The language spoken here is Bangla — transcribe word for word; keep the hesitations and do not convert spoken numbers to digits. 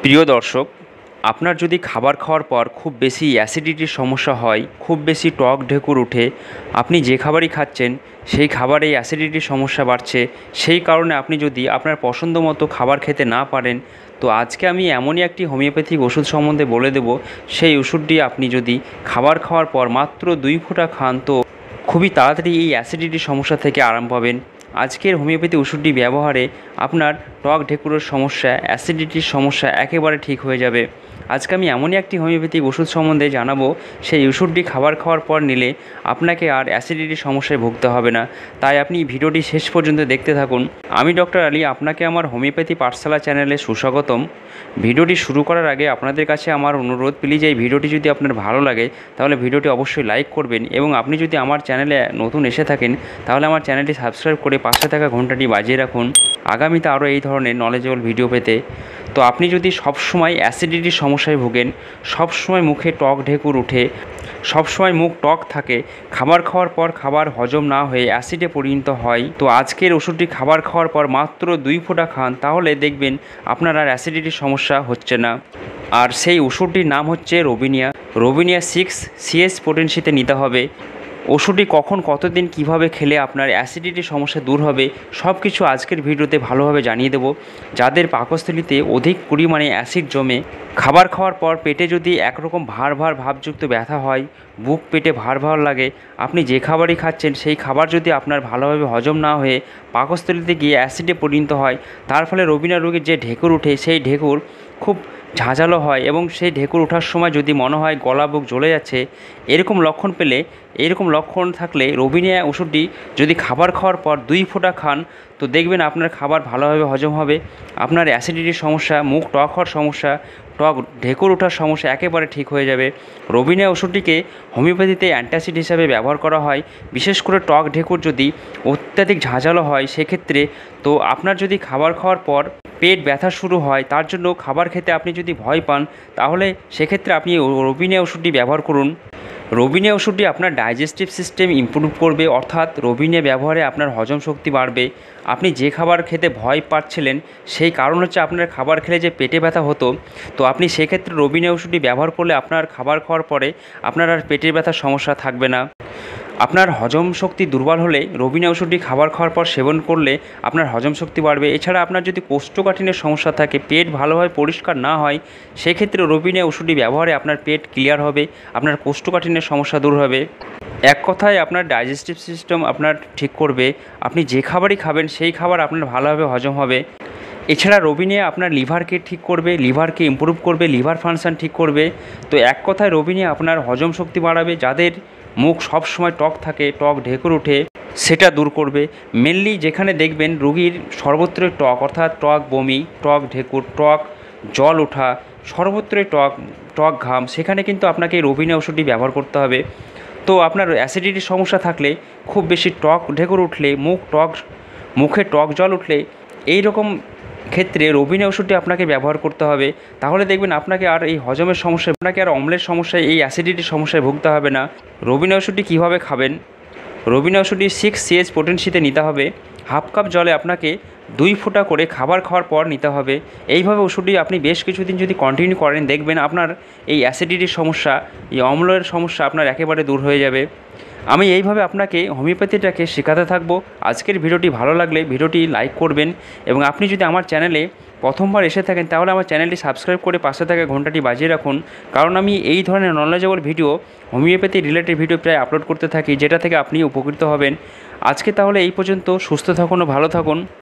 প্রিয় দর্শক, আপনার যদি খাবার খাওয়ার পর খুব বেশি অ্যাসিডিটির সমস্যা হয়, খুব বেশি টক ঢেকুর উঠে, আপনি যে খাবারই খাচ্ছেন সেই খাবারে অ্যাসিডিটির সমস্যা বাড়ছে, সেই কারণে আপনি যদি আপনার পছন্দ মতো খাবার খেতে না পারেন, তো আজকে আমি এমনই একটি হোমিওপ্যাথিক ওষুধ সম্বন্ধে বলে দেব। সেই ওষুধটি আপনি যদি খাবার খাওয়ার পর মাত্র দুই ফোঁটা খান, তো খুবই তাড়াতাড়ি এই অ্যাসিডিটির সমস্যা থেকে আরাম পাবেন। আজকের হোমিওপ্যাথি ওষুধটি ব্যবহারে আপনার টক ঢেকুরের সমস্যা, অ্যাসিডিটির সমস্যা একেবারে ঠিক হয়ে যাবে। আজকে আমি এমনই একটি হোমিওপ্যাথিক ওষুধ সম্বন্ধে জানাবো, সেই ওষুধটি খাবার খাওয়ার পর নিলে আপনাকে আর অ্যাসিডিটির সমস্যায় ভুগতে হবে না। তাই আপনি ভিডিওটি শেষ পর্যন্ত দেখতে থাকুন। আমি ডক্টর আলী, আপনাকে আমার হোমিওপ্যাথি পাঠশালা চ্যানেলে সুস্বাগতম। ভিডিওটি শুরু করার আগে আপনাদের কাছে আমার অনুরোধ, প্লিজ এই ভিডিওটি যদি আপনার ভালো লাগে তাহলে ভিডিওটি অবশ্যই লাইক করবেন, এবং আপনি যদি আমার চ্যানেলে নতুন এসে থাকেন তাহলে আমার চ্যানেলটি সাবস্ক্রাইব করে পাশে থাকা ঘন্টাটি বাজিয়ে রাখুন আগামীতে আরও এই ধরনের নলেজেবল ভিডিও পেতে। তো আপনি যদি সবসময় অ্যাসিডিটির সমস্যায় ভোগেন, সবসময় মুখে টক ঢেকুর উঠে, সবসময় মুখ টক থাকে, খাবার খাওয়ার পর খাবার হজম না হয়ে অ্যাসিডে পরিণত হয়, তো আজকের ওষুধটি খাবার খাওয়ার পর মাত্র দুই ফোঁটা খান, তাহলে দেখবেন আপনার আর অ্যাসিডিটির সমস্যা হচ্ছে না। আর সেই ওষুধটির নাম হচ্ছে রোবিনিয়া। রোবিনিয়া সিক্স সিএস পোটেন্সিতে নিতে হবে। ওষুধটি কখন, কতদিন, কিভাবে খেলে আপনার অ্যাসিডিটির সমস্যা দূর হবে, সব কিছু আজকের ভিডিওতে ভালোভাবে জানিয়ে দেব। যাদের পাকস্থলীতে অধিক পরিমাণে অ্যাসিড জমে, খাবার খাওয়ার পর পেটে যদি একরকম ভার ভার ভাবযুক্ত ব্যথা হয়, বুক পেটে ভার ভার লাগে, আপনি যে খাবারই খাচ্ছেন সেই খাবার যদি আপনার ভালোভাবে হজম না হয়ে পাকস্থলীতে গিয়ে অ্যাসিডে পরিণত হয়, তার ফলে রোবিনা রোগীর যে ঢেকুর ওঠে সেই ঢেকুর খুব ঝাঁঝালো হয়, এবং সেই ঢেকুর ওঠার সময় যদি মনে হয় গলা বুক জ্বলে যাচ্ছে, এরকম লক্ষণ পেলে, এরকম লক্ষণ থাকলে রোবিনিয়া ওষুধটি যদি খাবার খাওয়ার পর দুই ফোঁটা খান, তো দেখবেন আপনার খাবার ভালোভাবে হজম হবে, আপনার অ্যাসিডিটির সমস্যা, মুখ টক হওয়ার সমস্যা, টক ঢেকুর ওঠার সমস্যা একেবারে ঠিক হয়ে যাবে। রোবিনিয়া ওষুধটিকে হোমিওপ্যাথিতে অ্যান্টাসিড হিসাবে ব্যবহার করা হয়, বিশেষ করে টক ঢেকুর যদি অত্যাধিক ঝাঁঝালো হয় সেক্ষেত্রে। তো আপনার যদি খাবার খাওয়ার পর পেট ব্যথা শুরু হয়, তার জন্য খাবার খেতে আপনি যদি ভয় পান, তাহলে সেক্ষেত্রে আপনি রোবিনিয়া ওষুধটি ব্যবহার করুন। রোবিনিয়া ওষুধটি আপনার ডাইজেস্টিভ সিস্টেম ইমপ্রুভ করবে, অর্থাৎ রোবিনিয়া ব্যবহারে আপনার হজম শক্তি বাড়বে। আপনি যে খাবার খেতে ভয় পাচ্ছিলেন সেই কারণ হচ্ছে আপনার খাবার খেলে যে পেটে ব্যথা হতো, তো আপনি সেক্ষেত্রে রোবিনিয়া ওষুধটি ব্যবহার করলে আপনার খাবার খাওয়ার পরে আপনার আর পেটের ব্যথার সমস্যা থাকবে না। আপনার হজম শক্তি দুর্বল হলে রোবিনিয়া ওষুধটি খাবার খাওয়ার পর সেবন করলে আপনার হজম শক্তি বাড়বে। এছাড়া আপনার যদি কোষ্ঠকাঠিন্যের সমস্যা থাকে, পেট ভালোভাবে পরিষ্কার না হয়, সেক্ষেত্রে রোবিনিয়া ওষুধটি ব্যবহারে আপনার পেট ক্লিয়ার হবে, আপনার কোষ্ঠকাঠিন্যের সমস্যা দূর হবে। এক কথায় আপনার ডাইজেস্টিভ সিস্টেম আপনার ঠিক করবে, আপনি যে খাবারই খাবেন সেই খাবার আপনার ভালোভাবে হজম হবে। এছাড়া রোবিনিয়া আপনার লিভারকে ঠিক করবে, লিভারকে ইমপ্রুভ করবে, লিভার ফাংশন ঠিক করবে। তো এক কথায় রোবিনিয়া আপনার হজম শক্তি বাড়াবে, যাদের মুখ সব সময় টক থাকে, টক ঢেকুর ওঠে, সেটা দূর করবে। মেনলি যেখানে দেখবেন রোগীর সর্বত্রই টক, অর্থাৎ টক বমি, টক ঢেকুর, টক জল ওঠা, সর্বত্রই টক টক ঘাম, সেখানে কিন্তু আপনাকে রোবিনিয়া ওষুধটি ব্যবহার করতে হবে। তো আপনার অ্যাসিডিটির সমস্যা থাকলে, খুব বেশি টক ঢেকুর উঠলে, মুখ টক মুখে টক জল উঠলে, এই রকম ক্ষেত্রে রোবিনিয়া ওষুধটি আপনাকে ব্যবহার করতে হবে। তাহলে দেখবেন আপনাকে আর এই হজমের সমস্যা, আপনাকে আর অম্লের সমস্যায়, এই অ্যাসিডিটির সমস্যায় ভুগতে হবে না। রোবিনিয়া ওষুধটি কীভাবে খাবেন? রোবিনিয়া ওষুধটি সিক্স সিএস পোটেন্সিতে নিতে হবে। হাফ কাপ জলে আপনাকে দুই ফোঁটা করে খাবার খাওয়ার পর নিতে হবে। এইভাবে ওষুধটি আপনি বেশ কিছুদিন যদি কন্টিনিউ করেন, দেখবেন আপনার এই অ্যাসিডিটির সমস্যা, এই অম্লের সমস্যা আপনার একেবারে দূর হয়ে যাবে। আমি এইভাবে আপনাকে হোমিওপ্যাথিটাকে শেখাতে থাকবো। আজকের ভিডিওটি ভালো লাগলে ভিডিওটি লাইক করবেন, এবং আপনি যদি আমার চ্যানেলে প্রথমবার এসে থাকেন তাহলে আমার চ্যানেলটি সাবস্ক্রাইব করে পাশে থাকা ঘন্টাটি বাজিয়ে রাখুন, কারণ আমি এই ধরনের knowledgeable video, homeopathy related video প্রায় আপলোড করতে থাকি, যেটা থেকে আপনি উপকৃত হবেন। আজকে তাহলে এই পর্যন্ত। সুস্থ থাকুন ও ভালো থাকুন।